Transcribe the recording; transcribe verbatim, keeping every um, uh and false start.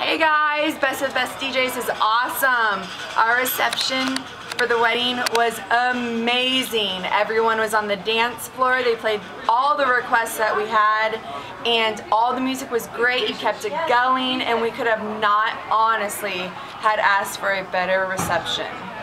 Hey guys, Best of Best D Js is awesome. Our reception for the wedding was amazing. Everyone was on the dance floor. They played all the requests that we had, and all the music was great. You kept it going, and we could have not honestly had asked for a better reception.